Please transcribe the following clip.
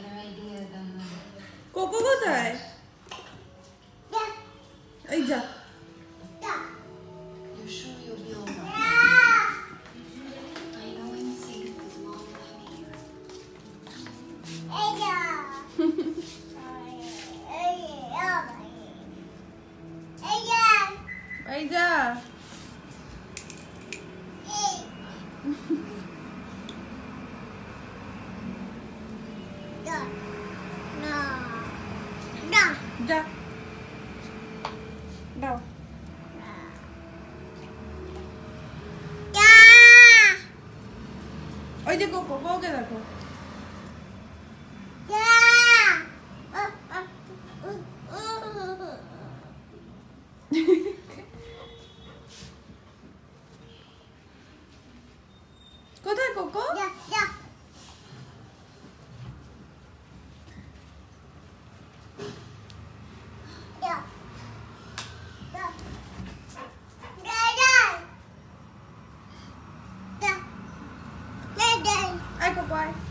better idea than cocoa কোথায়? এই যা। You're sure you'll be all right? I know I'm safe as long as I'm here. এই যা। যা। দাও। ওই যে কোকো, কোকে দেখো। কোথায় কোকো? Ai, papai.